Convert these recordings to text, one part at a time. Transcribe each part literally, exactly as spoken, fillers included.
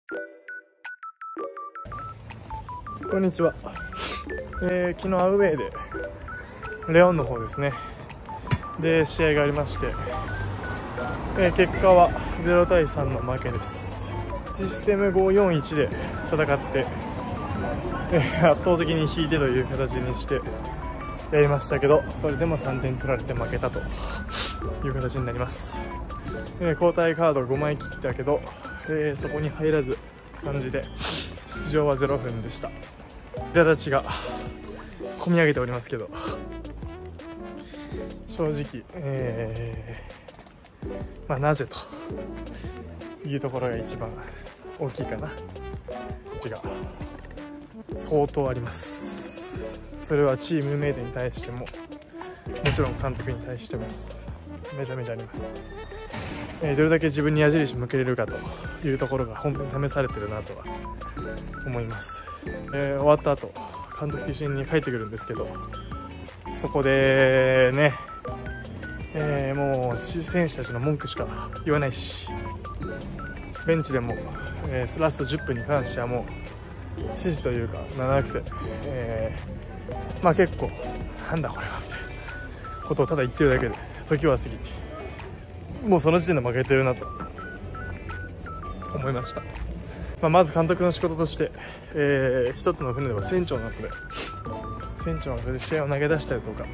こんにちは。えー、昨日アウェーでレオンの方ですねで試合がありまして、えー、結果はゼロたいさんの負けです。システムごーよんいちで戦って、えー、圧倒的に引いてという形にしてやりましたけど、それでもさんてん取られて負けたという形になります。えー、交代カードごまい切ったけど、えー、そこに入らず感じで出場はゼロふんでした。苛立ちが込み上げておりますけど、正直、えーまあ、なぜというところが一番大きいかな。が相当あります。それはチームメイトに対してももちろん監督に対してもめちゃめちゃあります。えー、どれだけ自分に矢印向けれるかというところが本当に試されてるなとは思います。えー、終わった後監督と一緒に帰ってくるんですけど、そこでね、えー、もう選手たちの文句しか言わないし、ベンチでも、えー、ラストじゅっぷんに関してはもう指示というかなくて、えー、まあ結構なんだこれはみたいなことをただ言ってるだけで時は過ぎて、もうその時点で負けてるなと思いました。まあ、まず監督の仕事として、えー、一つの船では船長なので船長なので試合を投げ出したりとか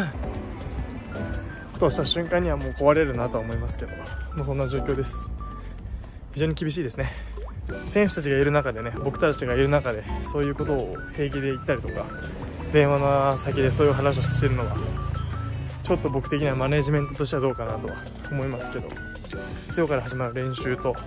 ことをした瞬間にはもう壊れるなとは思いますけど、もうそんな状況です。非常に厳しいですね。選手たちがいる中でね、僕たちがいる中でそういうことを平気で言ったりとか電話の先でそういう話をしてるのはちょっと僕的にはマネジメントとしてはどうかなとは思いますけど、今日から始まる練習と、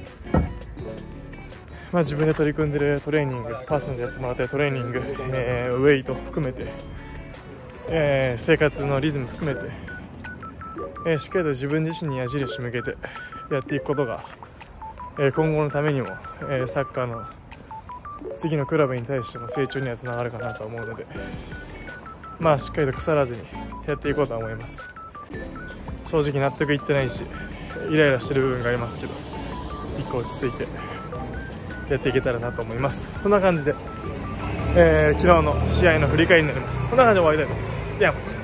まあ、自分で取り組んでるトレーニング、パーソナルでやってもらったトレーニング、えー、ウェイト含めて、えー、生活のリズム含めて、えー、しっかりと自分自身に矢印向けてやっていくことが、えー、今後のためにも、えー、サッカーの次のクラブに対しての成長にはつながるかなと思うので、まあしっかりと腐らずにやっていこうとは思います。正直納得いってないしイライラしてる部分がありますけど、一個落ち着いてやっていけたらなと思います。そんな感じで、えー、昨日の試合の振り返りになります。そんな感じで終わりたいと思います。ではまた。